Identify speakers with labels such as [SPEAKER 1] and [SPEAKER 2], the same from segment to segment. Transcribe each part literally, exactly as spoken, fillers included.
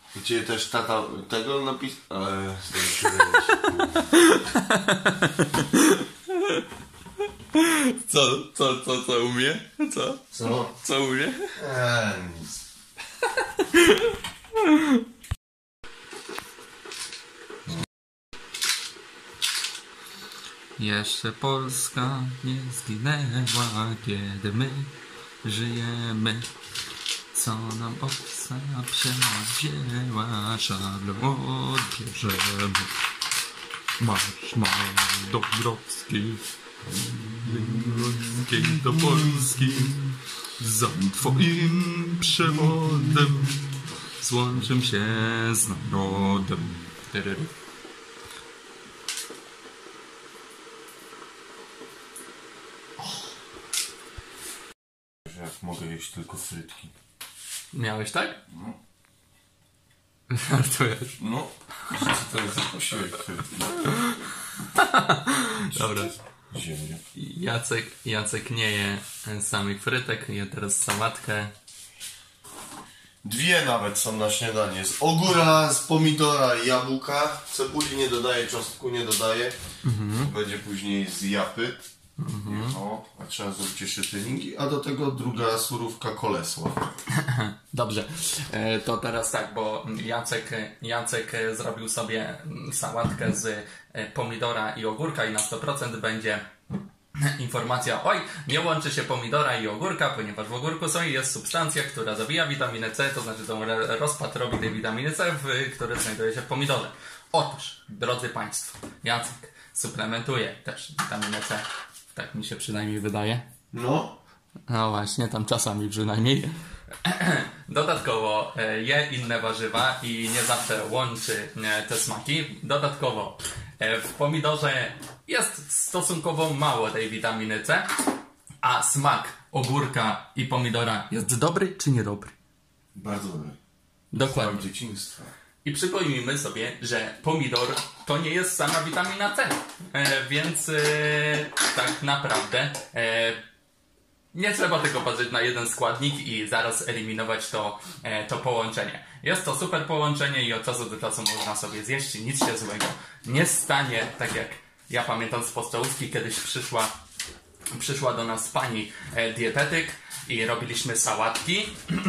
[SPEAKER 1] Gdzie też tata tego napisał? Eee,
[SPEAKER 2] Co, co, co, co umie? Co?
[SPEAKER 1] Co?
[SPEAKER 2] Co umie?
[SPEAKER 1] Eee, nic.
[SPEAKER 2] Jeszcze Polska nie zginęła, kiedy my żyjemy. Co nam obca przewzięła, szablą odbierzemy. Marsz Dąbrowski, Dąbrowskiej do Polski, za twoim przewodem złączym się z narodem.
[SPEAKER 1] Jak mogę jeść tylko frytki.
[SPEAKER 2] Miałeś tak?
[SPEAKER 1] No.
[SPEAKER 2] Żartujesz.
[SPEAKER 1] No. Co to jest za posiłek frytki?
[SPEAKER 2] Dobra.
[SPEAKER 1] Ziemia.
[SPEAKER 2] Jacek, Jacek nie je samych frytek, je teraz sałatkę.
[SPEAKER 1] Dwie nawet są na śniadanie. Z ogóra, z pomidora i jabłka. Cebuli nie dodaję, czosnku nie dodaję. Mhm. Będzie później z japy. Mhm. O, a trzeba zrobić jeszcze treningi. A do tego druga surówka kolesła.
[SPEAKER 2] Dobrze, to teraz tak, bo Jacek, Jacek zrobił sobie sałatkę z pomidora i ogórka i na sto procent będzie informacja: oj, nie łączy się pomidora i ogórka, ponieważ w ogórku są i jest substancja, która zabija witaminę C, to znaczy tą rozpad robi tej witaminy C, w, który znajduje się w pomidorze. Otóż, drodzy Państwo, Jacek suplementuje też witaminę C. Tak mi się przynajmniej wydaje.
[SPEAKER 1] No.
[SPEAKER 2] No właśnie, tam czasami przynajmniej. Dodatkowo je inne warzywa i nie zawsze łączy te smaki. Dodatkowo w pomidorze jest stosunkowo mało tej witaminy C, a smak ogórka i pomidora jest dobry czy niedobry?
[SPEAKER 1] Bardzo dobry.
[SPEAKER 2] Dokładnie.
[SPEAKER 1] Z dzieciństwa.
[SPEAKER 2] I przypomnijmy sobie, że pomidor to nie jest sama witamina C, e, więc e, tak naprawdę e, nie trzeba tylko patrzeć na jeden składnik i zaraz eliminować to, e, to połączenie. Jest to super połączenie i od czasu do czasu można sobie zjeść i nic się złego nie stanie. Tak jak ja pamiętam z podstawówki, kiedyś przyszła, przyszła do nas pani e, dietetyk i robiliśmy sałatki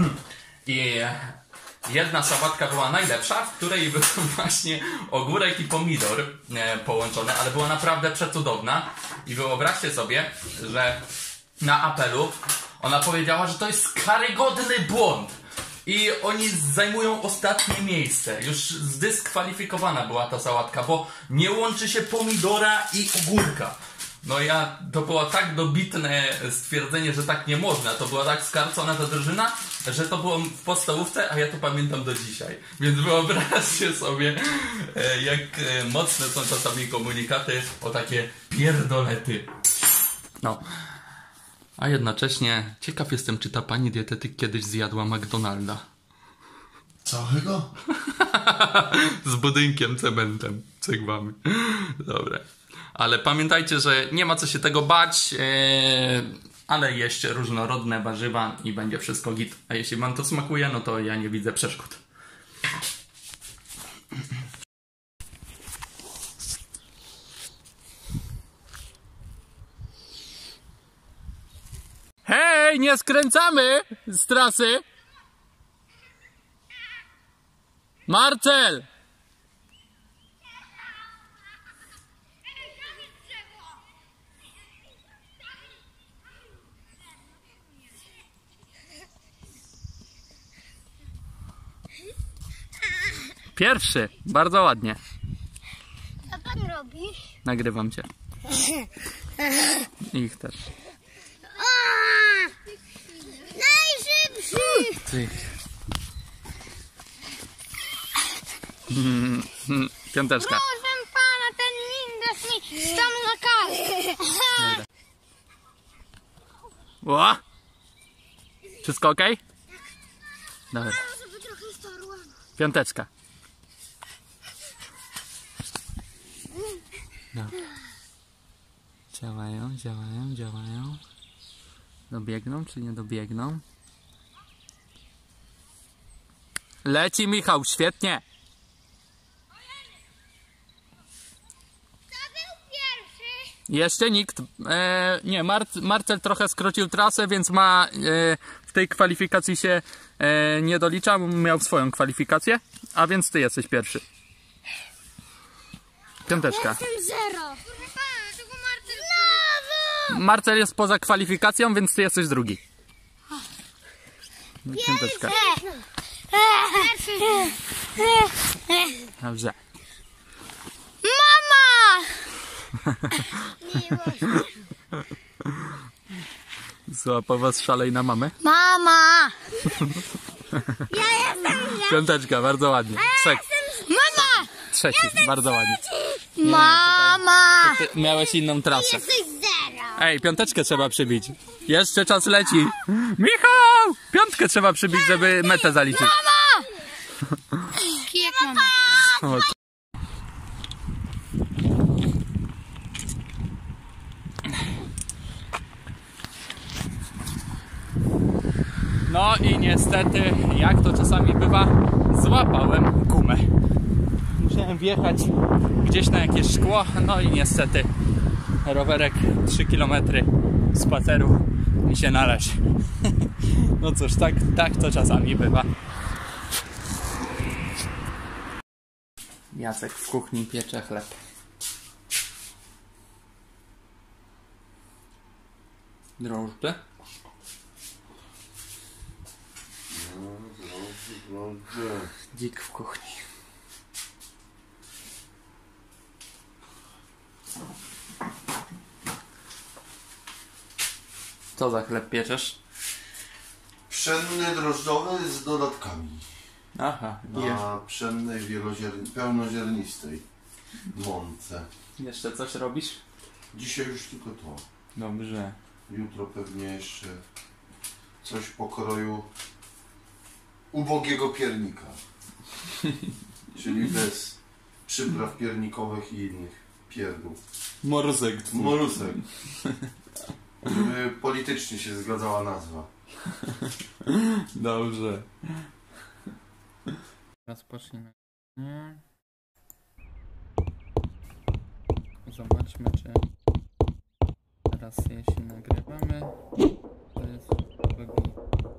[SPEAKER 2] i jedna sałatka była najlepsza, w której był właśnie ogórek i pomidor e, połączone, ale była naprawdę przecudowna. I wyobraźcie sobie, że na apelu ona powiedziała, że to jest karygodny błąd i oni zajmują ostatnie miejsce. Już zdyskwalifikowana była ta sałatka, bo nie łączy się pomidora i ogórka. No ja, to było tak dobitne stwierdzenie, że tak nie można. To była tak skarcona ta drużyna, że to było w podstawówce, a ja to pamiętam do dzisiaj. Więc wyobraźcie sobie, jak mocne są czasami komunikaty o takie pierdolety. No. A jednocześnie ciekaw jestem, czy ta pani dietetyk kiedyś zjadła McDonalda.
[SPEAKER 1] Całego?
[SPEAKER 2] Z budynkiem, cementem, cegłami. Dobra. Ale pamiętajcie, że nie ma co się tego bać, yy, ale jeść różnorodne warzywa i będzie wszystko git. A jeśli wam to smakuje, no to ja nie widzę przeszkód. Hej, nie skręcamy z trasy! Marcel! Pierwszy, bardzo ładnie.
[SPEAKER 3] Co pan robisz?
[SPEAKER 2] Nagrywam cię. Ich też.
[SPEAKER 3] O! Najszybszy!
[SPEAKER 2] Ty. Piąteczka.
[SPEAKER 3] Proszę pana, ten Windows mi tam zakazał.
[SPEAKER 2] Ło! Wszystko ok? Dobra.
[SPEAKER 3] Żeby trochę starła.
[SPEAKER 2] Piąteczka. No. Działają, działają, działają. Dobiegną czy nie dobiegną? Leci Michał, świetnie.
[SPEAKER 3] Kto był pierwszy?
[SPEAKER 2] Jeszcze nikt. E, nie, Mar Marcel trochę skrócił trasę, więc ma e, w tej kwalifikacji się e, nie dolicza. Miał swoją kwalifikację, a więc ty jesteś pierwszy. Piąteczka.
[SPEAKER 3] Jestem zero.
[SPEAKER 2] Marcel jest poza kwalifikacją, więc ty jesteś drugi. Piąteczka. Dobrze.
[SPEAKER 3] Mama!
[SPEAKER 2] Złapał was szalej na mamę.
[SPEAKER 3] Mama! Ja jestem
[SPEAKER 2] Piąteczka, bardzo ładnie. Trzech.
[SPEAKER 3] Mama!
[SPEAKER 2] Trzeci, bardzo ładnie.
[SPEAKER 3] Mama!
[SPEAKER 2] Ty miałeś inną trasę.
[SPEAKER 3] Jesteś zero.
[SPEAKER 2] Ej, piąteczkę trzeba przybić. Jeszcze czas leci. Michał! Piątkę trzeba przybić, żeby metę zaliczyć.
[SPEAKER 3] Mama! Kijek mama.
[SPEAKER 2] O, no i niestety, jak to czasami bywa, złapałem gumę. Musiałem wjechać gdzieś na jakieś szkło, no i niestety rowerek trzy kilometry spaceru mi się należy. No cóż, tak, tak to czasami bywa. Jacek w kuchni piecze chleb. Drożdże? Dzik w kuchni. Co za chleb pieczesz?
[SPEAKER 1] Pszenny drożdżowy z dodatkami.
[SPEAKER 2] Aha,
[SPEAKER 1] Na pszennej wieloziern... pełnoziarnistej mące.
[SPEAKER 2] jeszcze coś robisz?
[SPEAKER 1] Dzisiaj już tylko to.
[SPEAKER 2] Dobrze.
[SPEAKER 1] Jutro pewnie jeszcze coś pokroju ubogiego piernika. Czyli bez przypraw piernikowych i innych pierdów.
[SPEAKER 2] Morzek.
[SPEAKER 1] Molusek. Żeby politycznie się zgadzała nazwa.
[SPEAKER 2] Dobrze. Rozpocznijmy. Zobaczmy, czy teraz jeśli nagrywamy, to jest wygląd.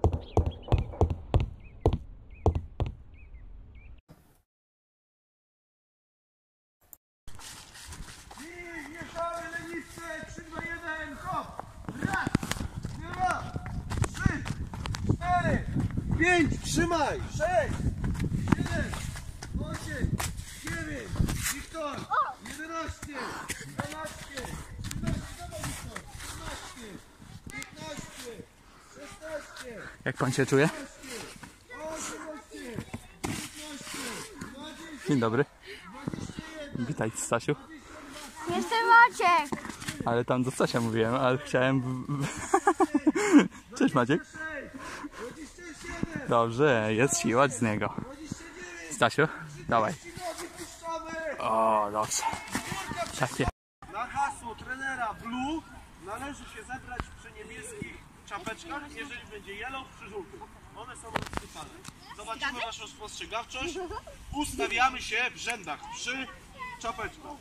[SPEAKER 4] Mieszamy Leniwce, trzy, dwa, jeden, hop! Raz, dwa, trzy, cztery, pięć, trzymaj, sześć, siedem, osiem, dziewięć, Wiktor, jedenaście, dwanaście, trzynaście, dawaj Wiktor, trzynaście, piętnaście, szesnaście,
[SPEAKER 2] Jak pan się czuje?
[SPEAKER 4] osiemnaście, dziewiętnaście, dwadzieścia,
[SPEAKER 2] Dzień dobry. Witaj, Stasiu.
[SPEAKER 3] Jestem Maciek.
[SPEAKER 2] Ale tam do Stasia mówiłem, ale chciałem... Cześć Maciek.
[SPEAKER 4] dwadzieścia siedem,
[SPEAKER 2] Dobrze, jest siła z niego. Stasiu, dawaj.
[SPEAKER 4] wypuszczamy!
[SPEAKER 2] O, dobrze. Takie.
[SPEAKER 4] Na hasło trenera Blue należy się zebrać przy niebieskich czapeczkach, jeżeli będzie yellow przy żółtych. One są rozsypane. Zobaczymy waszą spostrzegawczość. Ustawiamy się w rzędach przy czapeczkach.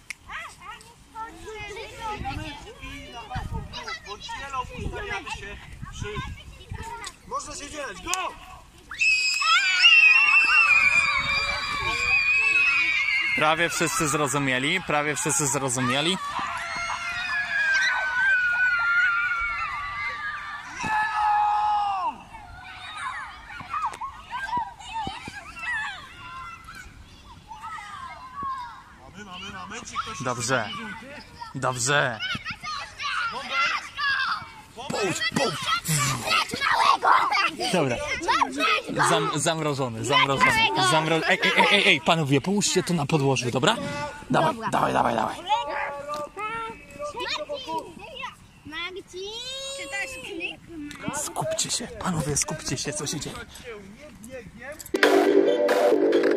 [SPEAKER 4] I na hasło Blue bądź yellow ustawiamy się przy... Można się dzielać. Go!
[SPEAKER 2] Prawie wszyscy zrozumieli, prawie wszyscy zrozumieli.
[SPEAKER 4] Mamy, mamy, mamy. Czy ktoś
[SPEAKER 2] Dobrze. Dobrze. Dobra. Zam, zamrożony, zamrożony. Zamro... Ej, ej, ej, ej, ej, panowie, połóżcie to na podłożu, dobra? Dawaj, dawaj, dawaj, dawaj.
[SPEAKER 3] Magci. Czy to jest klik?
[SPEAKER 2] Skupcie się, panowie, skupcie się, co się dzieje.
[SPEAKER 4] nie biegiem?